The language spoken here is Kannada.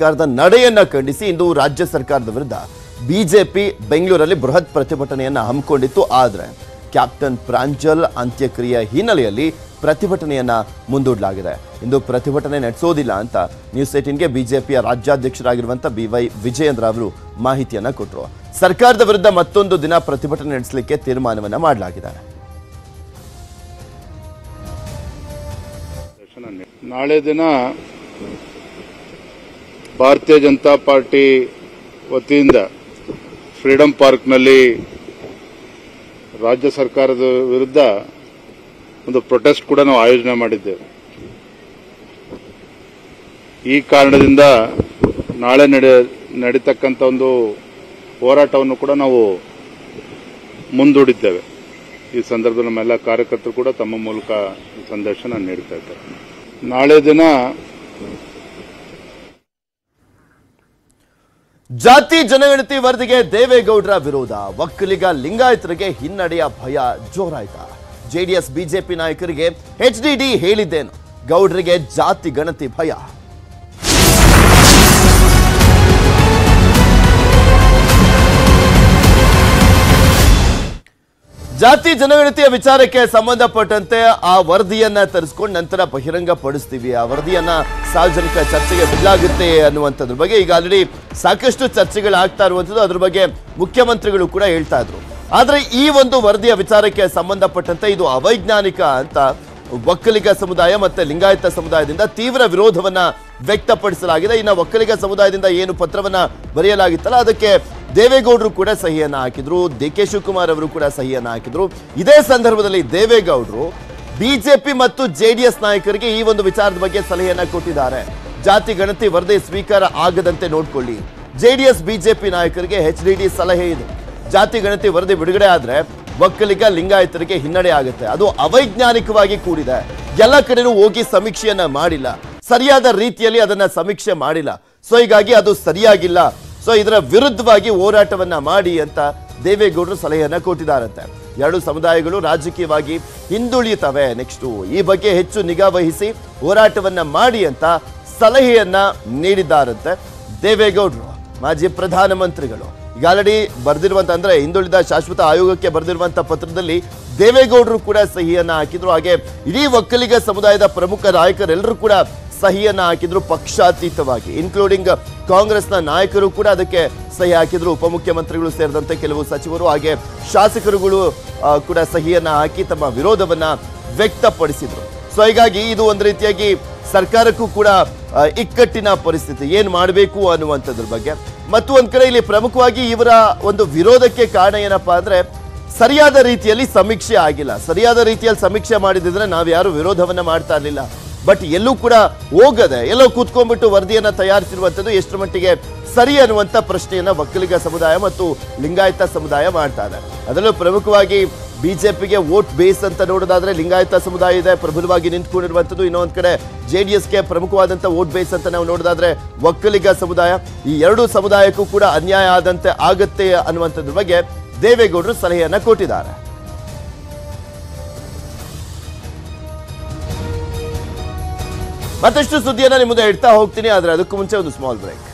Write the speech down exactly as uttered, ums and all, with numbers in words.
ಸರ್ಕಾರದ ನಡೆಯನ್ನ ಖಂಡಿಸಿ ಇಂದು ರಾಜ್ಯ ಸರ್ಕಾರದ ವಿರುದ್ಧ ಬಿಜೆಪಿ ಬೆಂಗಳೂರಲ್ಲಿ ಬೃಹತ್ ಪ್ರತಿಭಟನೆಯನ್ನ ಹಮ್ಮಿಕೊಂಡಿತ್ತು. ಆದರೆ ಕ್ಯಾಪ್ಟನ್ ಪ್ರಾಂಜಲ್ ಅಂತ್ಯಕ್ರಿಯೆ ಹಿನ್ನೆಲೆಯಲ್ಲಿ ಪ್ರತಿಭಟನೆಯನ್ನ ಮುಂದೂಡಲಾಗಿದೆ. ಇಂದು ಪ್ರತಿಭಟನೆ ನಡೆಸೋದಿಲ್ಲ ಅಂತ ನ್ಯೂಸ್ ಏಟೀನ್ಗೆ ಬಿಜೆಪಿಯ ರಾಜ್ಯಾಧ್ಯಕ್ಷರಾಗಿರುವಂತಹ ಬಿ ವೈ ವಿಜಯೇಂದ್ರ ಅವರು ಮಾಹಿತಿಯನ್ನ ಕೊಟ್ಟರು. ಸರ್ಕಾರದ ವಿರುದ್ಧ ಮತ್ತೊಂದು ದಿನ ಪ್ರತಿಭಟನೆ ನಡೆಸಲಿಕ್ಕೆ ತೀರ್ಮಾನವನ್ನ ಮಾಡಲಾಗಿದೆ. ನಾಳೆ ದಿನ ಭಾರತೀಯ ಜನತಾ ಪಾರ್ಟಿ ವತಿಯಿಂದ ಫ್ರೀಡಂ ಪಾರ್ಕ್ನಲ್ಲಿ ರಾಜ್ಯ ಸರ್ಕಾರದ ವಿರುದ್ಧ ಒಂದು ಪ್ರೊಟೆಸ್ಟ್ ಕೂಡ ನಾವು ಆಯೋಜನೆ ಮಾಡಿದ್ದೇವೆ. ಈ ಕಾರಣದಿಂದ ನಾಳೆ ನಡೆ ನಡೀತಕ್ಕಂಥ ಒಂದು ಹೋರಾಟವನ್ನು ಕೂಡ ನಾವು ಮುಂದೂಡಿದ್ದೇವೆ. ಈ ಸಂದರ್ಭದಲ್ಲಿ ನಮ್ಮೆಲ್ಲ ಕಾರ್ಯಕರ್ತರು ಕೂಡ ತಮ್ಮ ಮೂಲಕ ಈ ಸಂದೇಶ ನೀಡ್ತಾ ಇದ್ದಾರೆ. ನಾಳೆ ದಿನ ಜಾತಿ ಜನಗಣತಿ ವರದಿಗೆ ದೇವೇಗೌಡರ ವಿರೋಧ, ಒಕ್ಕಲಿಗ ಲಿಂಗಾಯತರಿಗೆ ಹಿನ್ನಡೆಯ ಭಯ ಜೋರಾಯ್ತಾ? ಜೆಡಿಎಸ್ ಬಿಜೆಪಿ ನಾಯಕರಿಗೆ ಎಚ್ಡಿಡಿ ಹೇಳಿದ್ದೇನು? ಗೌಡರಿಗೆ ಜಾತಿ ಗಣತಿ ಭಯ. ಜಾತಿ ಜನಗಣತಿಯ ವಿಚಾರಕ್ಕೆ ಸಂಬಂಧಪಟ್ಟಂತೆ ಆ ವರದಿಯನ್ನ ತರಿಸ್ಕೊಂಡು ನಂತರ ಬಹಿರಂಗ ಪಡಿಸ್ತೀವಿ, ಆ ವರದಿಯನ್ನ ಸಾರ್ವಜನಿಕ ಚರ್ಚೆಗೆ ಬಿಡಲಾಗುತ್ತೆ ಅನ್ನುವಂಥದ್ರ ಬಗ್ಗೆ ಈಗ ಆಲ್ರೆಡಿ ಸಾಕಷ್ಟು ಚರ್ಚೆಗಳಾಗ್ತಾ ಇರುವಂಥದ್ದು. ಅದ್ರ ಬಗ್ಗೆ ಮುಖ್ಯಮಂತ್ರಿಗಳು ಕೂಡ ಹೇಳ್ತಾ ಇದ್ರು. ಆದ್ರೆ ಈ ಒಂದು ವರದಿಯ ವಿಚಾರಕ್ಕೆ ಸಂಬಂಧಪಟ್ಟಂತೆ ಇದು ಅವೈಜ್ಞಾನಿಕ ಅಂತ ಒಕ್ಕಲಿಗ ಸಮುದಾಯ ಮತ್ತೆ ಲಿಂಗಾಯತ ಸಮುದಾಯದಿಂದ ತೀವ್ರ ವಿರೋಧವನ್ನ ವ್ಯಕ್ತಪಡಿಸಲಾಗಿದೆ. ಇನ್ನು ಒಕ್ಕಲಿಗ ಸಮುದಾಯದಿಂದ ಏನು ಪತ್ರವನ್ನ ಬರೆಯಲಾಗಿತ್ತಲ್ಲ ಅದಕ್ಕೆ ದೇವೇಗೌಡರು ಕೂಡ ಸಹಿಯನ್ನ ಹಾಕಿದ್ರು, ಡಿ ಕೆ ಶಿವಕುಮಾರ್ ಅವರು ಕೂಡ ಸಹಿಯನ್ನ ಹಾಕಿದ್ರು. ಇದೇ ಸಂದರ್ಭದಲ್ಲಿ ದೇವೇಗೌಡರು ಬಿಜೆಪಿ ಮತ್ತು ಜೆಡಿಎಸ್ ನಾಯಕರಿಗೆ ಈ ಒಂದು ವಿಚಾರದ ಬಗ್ಗೆ ಸಲಹೆಯನ್ನ ಕೊಟ್ಟಿದ್ದಾರೆ. ಜಾತಿ ಗಣತಿ ವರದಿ ಸ್ವೀಕಾರ ಆಗದಂತೆ ನೋಡ್ಕೊಳ್ಳಿ. ಜೆಡಿಎಸ್ ಬಿಜೆಪಿ ನಾಯಕರಿಗೆ ಎಚ್ ಡಿ ಡಿ ಸಲಹೆ ಇದೆ. ಜಾತಿ ಗಣತಿ ವರದಿ ಬಿಡುಗಡೆ ಆದ್ರೆ ಒಕ್ಕಲಿಗ ಲಿಂಗಾಯತರಿಗೆ ಹಿನ್ನಡೆ ಆಗುತ್ತೆ. ಅದು ಅವೈಜ್ಞಾನಿಕವಾಗಿ ಕೂಡಿದೆ. ಎಲ್ಲ ಕಡೆನೂ ಹೋಗಿ ಸಮೀಕ್ಷೆಯನ್ನ ಮಾಡಿಲ್ಲ, ಸರಿಯಾದ ರೀತಿಯಲ್ಲಿ ಅದನ್ನ ಸಮೀಕ್ಷೆ ಮಾಡಿಲ್ಲ. ಸೊ ಹೀಗಾಗಿ ಅದು ಸರಿಯಾಗಿಲ್ಲ. ಸೊ ಇದರ ವಿರುದ್ಧವಾಗಿ ಹೋರಾಟವನ್ನ ಮಾಡಿ ಅಂತ ದೇವೇಗೌಡರು ಸಲಹೆಯನ್ನ ಕೊಟ್ಟಿದ್ದಾರಂತೆ. ಎರಡು ಸಮುದಾಯಗಳು ರಾಜಕೀಯವಾಗಿ ಹಿಂದುಳಿಯುತ್ತವೆ, ನೆಕ್ಸ್ಟ್ ಈ ಬಗ್ಗೆ ಹೆಚ್ಚು ನಿಗಾ ವಹಿಸಿ ಹೋರಾಟವನ್ನ ಮಾಡಿ ಅಂತ ಸಲಹೆಯನ್ನ ನೀಡಿದ್ದಾರಂತೆ ದೇವೇಗೌಡರು. ಮಾಜಿ ಪ್ರಧಾನಮಂತ್ರಿಗಳು ಈಗ ಆಲ್ರೆಡಿ ಬರೆದಿರುವಂತ ಅಂದ್ರೆ ಹಿಂದುಳಿದ ಶಾಶ್ವತ ಆಯೋಗಕ್ಕೆ ಬರೆದಿರುವಂತ ಪತ್ರದಲ್ಲಿ ದೇವೇಗೌಡರು ಕೂಡ ಸಹಿಯನ್ನ ಹಾಕಿದ್ರು. ಹಾಗೆ ಇಡೀ ಒಕ್ಕಲಿಗ ಸಮುದಾಯದ ಪ್ರಮುಖ ನಾಯಕರೆಲ್ಲರೂ ಕೂಡ ಸಹಿಯನ್ನ ಹಾಕಿದ್ರು ಪಕ್ಷಾತೀತವಾಗಿ, ಇನ್ಕ್ಲೂಡಿಂಗ್ ಕಾಂಗ್ರೆಸ್ನ ನಾಯಕರು ಕೂಡ ಅದಕ್ಕೆ ಸಹಿ ಹಾಕಿದ್ರು. ಉಪಮುಖ್ಯಮಂತ್ರಿಗಳು ಸೇರಿದಂತೆ ಕೆಲವು ಸಚಿವರು ಹಾಗೆ ಶಾಸಕರುಗಳು ಕೂಡ ಸಹಿಯನ್ನ ಹಾಕಿ ತಮ್ಮ ವಿರೋಧವನ್ನ ವ್ಯಕ್ತಪಡಿಸಿದ್ರು. ಸೊ ಹೀಗಾಗಿ ಇದು ಒಂದು ರೀತಿಯಾಗಿ ಸರ್ಕಾರಕ್ಕೂ ಕೂಡ ಇಕ್ಕಟ್ಟಿನ ಪರಿಸ್ಥಿತಿ, ಏನ್ ಮಾಡಬೇಕು ಅನ್ನುವಂಥದ್ರ ಬಗ್ಗೆ. ಮತ್ತು ಒಂದ್ ಕಡೆ ಇಲ್ಲಿ ಪ್ರಮುಖವಾಗಿ ಇವರ ಒಂದು ವಿರೋಧಕ್ಕೆ ಕಾರಣ ಏನಪ್ಪಾ ಅಂದ್ರೆ ಸರಿಯಾದ ರೀತಿಯಲ್ಲಿ ಸಮೀಕ್ಷೆ ಆಗಿಲ್ಲ. ಸರಿಯಾದ ರೀತಿಯಲ್ಲಿ ಸಮೀಕ್ಷೆ ಮಾಡಿದ್ರೆ ನಾವ್ ಯಾರು ವಿರೋಧವನ್ನ ಮಾಡ್ತಾ ಇರ್ಲಿಲ್ಲ. ಬಟ್ ಎಲ್ಲೂ ಕೂಡ ಹೋಗದೆ ಎಲ್ಲೋ ಕೂತ್ಕೊಂಡ್ಬಿಟ್ಟು ವರದಿಯನ್ನ ತಯಾರಿಸಿರುವಂಥದ್ದು ಎಷ್ಟರ ಮಟ್ಟಿಗೆ ಸರಿ ಅನ್ನುವಂಥ ಪ್ರಶ್ನೆಯನ್ನ ಒಕ್ಕಲಿಗ ಸಮುದಾಯ ಮತ್ತು ಲಿಂಗಾಯತ ಸಮುದಾಯ ಮಾಡ್ತಾ ಇದೆ. ಅದರಲ್ಲೂ ಪ್ರಮುಖವಾಗಿ ಬಿಜೆಪಿಗೆ ವೋಟ್ ಬೇಸ್ ಅಂತ ನೋಡೋದಾದ್ರೆ ಲಿಂಗಾಯತ ಸಮುದಾಯ ಇದೆ, ಪ್ರಬಲವಾಗಿ ನಿಂತ್ಕೊಂಡಿರುವಂಥದ್ದು. ಇನ್ನೊಂದ್ ಕಡೆ ಜೆಡಿಎಸ್ಗೆ ಪ್ರಮುಖವಾದಂಥ ವೋಟ್ ಬೇಸ್ ಅಂತ ನಾವು ನೋಡೋದಾದ್ರೆ ಒಕ್ಕಲಿಗ ಸಮುದಾಯ. ಈ ಎರಡು ಸಮುದಾಯಕ್ಕೂ ಕೂಡ ಅನ್ಯಾಯ ಆದಂತೆ ಆಗತ್ತೆ ಅನ್ನುವಂಥದ್ರ ಬಗ್ಗೆ ದೇವೇಗೌಡರು ಸಲಹೆಯನ್ನ ಕೊಟ್ಟಿದ್ದಾರೆ. ಮತ್ತಷ್ಟು ಸುದ್ದಿಯನ್ನ ನಿಮ್ಮ ಮುಂದೆ ಇಡ್ತಾ ಹೋಗ್ತೀನಿ, ಆದ್ರೆ ಅದಕ್ಕೂ ಮುಂಚೆ ಒಂದು ಸ್ಮಾಲ್ ಬ್ರೇಕ್.